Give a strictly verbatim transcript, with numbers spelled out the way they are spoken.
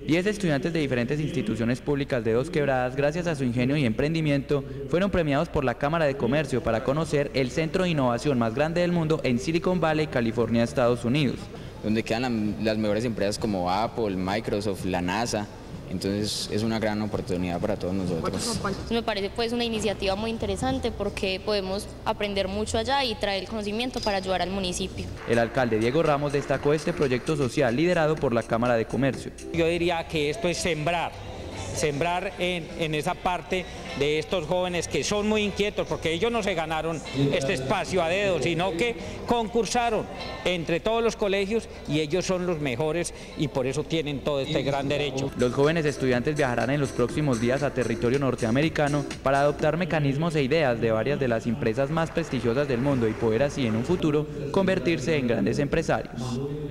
Diez estudiantes de diferentes instituciones públicas de Dos Quebradas, gracias a su ingenio y emprendimiento, fueron premiados por la Cámara de Comercio para conocer el centro de innovación más grande del mundo en Silicon Valley, California, Estados Unidos. Donde quedan las mejores empresas como Apple, Microsoft, la NASA. Entonces es una gran oportunidad para todos nosotros. Me parece pues una iniciativa muy interesante porque podemos aprender mucho allá y traer el conocimiento para ayudar al municipio. El alcalde Diego Ramos destacó este proyecto social liderado por la Cámara de Comercio. Yo diría que esto es sembrar, sembrar en, en esa parte de estos jóvenes que son muy inquietos, porque ellos no se ganaron este espacio a dedo, sino que concursaron entre todos los colegios y ellos son los mejores y por eso tienen todo este gran derecho. Los jóvenes estudiantes viajarán en los próximos días a territorio norteamericano para adoptar mecanismos e ideas de varias de las empresas más prestigiosas del mundo y poder así en un futuro convertirse en grandes empresarios.